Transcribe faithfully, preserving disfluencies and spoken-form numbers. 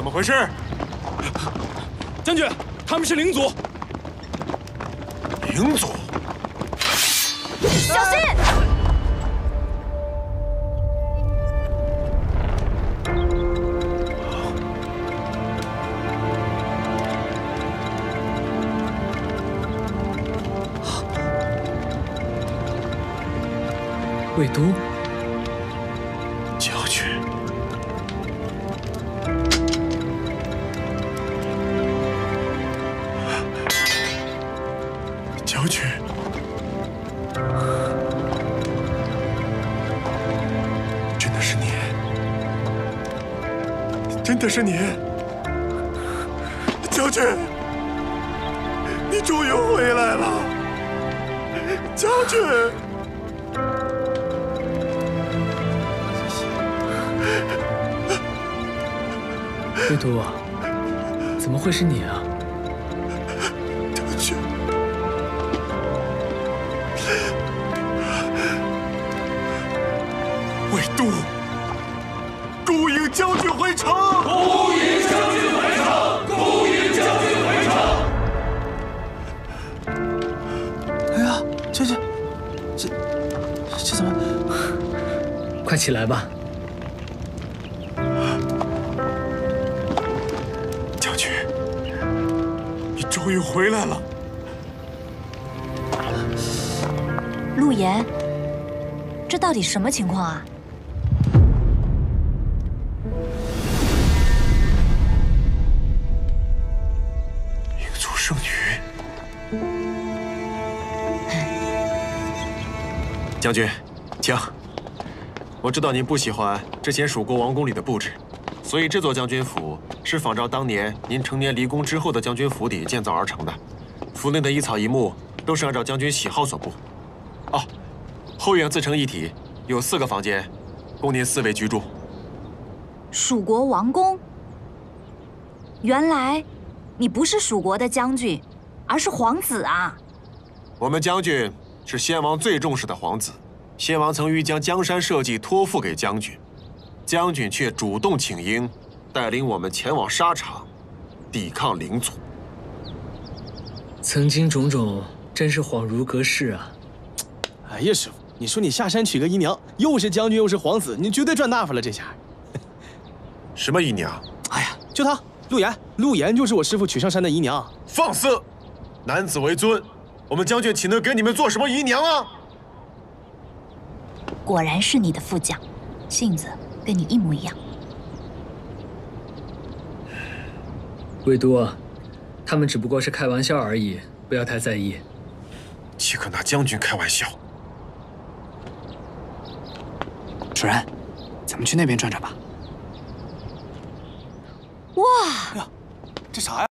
怎么回事？ 将军，他们是灵族。 灵族， 小心！ 魏都， 将军，将军，真的是你，真的是你，将军，你终于回来了，将军。 魏都啊，怎么会是你啊？ 将军，魏都，孤影将军回城！ 孤影将军回城！孤影将军回城！ 哎呀，这这这这怎么？ 快起来吧！ 终于回来了， 陆岩，这到底什么情况啊？ 灵族圣女，将军，请。我知道您不喜欢之前蜀国王宫里的布置，所以这座将军府。 是仿照当年您成年离宫之后的将军府邸建造而成的，府内的一草一木都是按照将军喜好所布。哦，后院自成一体，有四个房间，供您四位居住。 蜀国王宫，原来你不是蜀国的将军，而是皇子啊！ 我们将军是先王最重视的皇子，先王曾欲将江山社稷托付给将军，将军却主动请缨。 带领我们前往沙场，抵抗灵族。 曾经种种，真是恍如隔世啊！ 哎呀，师傅，你说你下山娶个姨娘，又是将军又是皇子，你绝对赚大发了这下。 什么姨娘？ 哎呀，就她，陆岩，陆岩就是我师傅娶上山的姨娘。 放肆！男子为尊，我们将军岂能给你们做什么姨娘啊？ 果然是你的副将，性子跟你一模一样。 魏都啊，他们只不过是开玩笑而已，不要太在意。 岂可拿将军开玩笑？ 主人，咱们去那边转转吧。 哇！ 哎呀，这啥呀？